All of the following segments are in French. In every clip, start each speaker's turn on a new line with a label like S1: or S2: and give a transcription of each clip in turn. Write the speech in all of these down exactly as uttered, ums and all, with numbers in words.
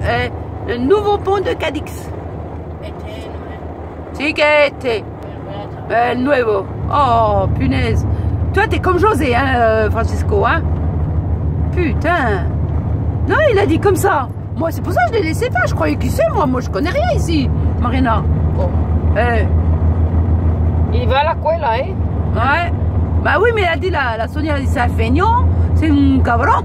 S1: euh, le nouveau pont de Cadix. Si que était. El nuevo. Oh, punaise. Toi, t'es comme José, hein, euh, Francisco, hein. Putain. Non, il a dit comme ça. Moi, c'est pour ça que je l'ai laissé faire. Je croyais qu'il sait, moi. Moi, je connais rien ici, Marina.
S2: Oh.
S1: Eh.
S2: Il va à la cuela, hein.
S1: Ouais. Bah oui, mais elle a dit, la, la Sonia, elle a dit, c'est un feignant. C'est un cabron.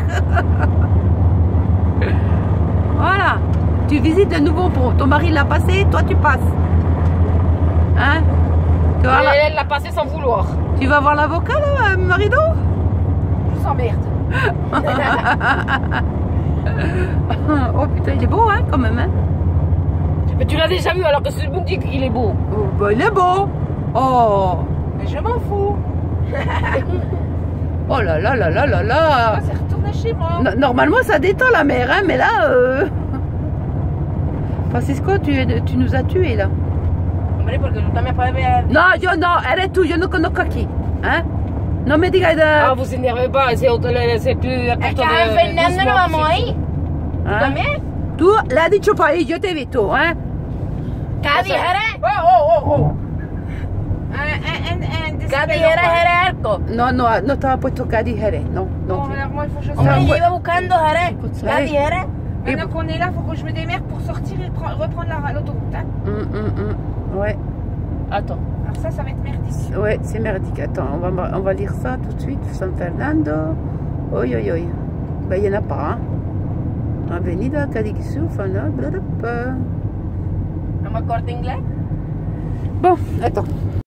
S1: Voilà. Tu visites le nouveau pont. Ton mari l'a passé, toi, tu passes. Hein? Tu vas
S2: Et
S1: la...
S2: elle l'a passé sans vouloir.
S1: Tu vas voir l'avocat, là, Marido?
S2: Je s'emmerde.
S1: Oh putain, il est beau, hein, quand même, hein?
S2: Mais tu l'as déjà vu alors que ce boutique, il est beau.
S1: Oh, bah, il est beau. Oh.
S2: Mais je m'en fous.
S1: Oh là là là là là là.
S2: C'est retourné chez moi.
S1: No- Normalement, ça détend la mer, hein, mais là... Euh... Francisco, tu, es- tu nous as tués, là.
S2: Hombre, porque tú también puedes ver.
S1: No, yo no, eres tú, yo no conozco aquí. ¿Eh? No me digas de...
S2: Ah, vous énervez pas, c'est c'est plus important
S3: Es que a Fernando no vamos ahí.
S1: ¿Ah?
S3: ¿También?
S1: Tú le has dicho para ir, yo te he visto, ¿eh?
S3: Cadi Jerez.
S2: Oh, oh, oh, oh.
S3: Cadi Jerez Jerez Arco.
S1: No, no, no estaba puesto Cádiz Jerez, no, no.
S4: Bon, alors moi, il faut que je
S3: Hombre,
S1: Ah,
S3: yo
S1: ouais.
S3: iba buscando Jerez.
S1: ça,
S3: Cadi
S1: ouais.
S3: Jerez.
S4: Maintenant qu'on est là, il faut que je me démerde pour sortir et pre- reprendre la- l'autoroute. Hein.
S1: Hum, hum, hum. Ouais,
S2: Attends.
S4: Alors ça, ça va être merdique.
S1: ouais, c'est merdique. Attends, on va, on va lire ça tout de suite. San Fernando. Oi, oi, oi. Ben, il n'y en a pas, hein. Avenida Cadix, Fana, blablabla.
S3: ¿No me corta inglés?
S1: Bon, attends.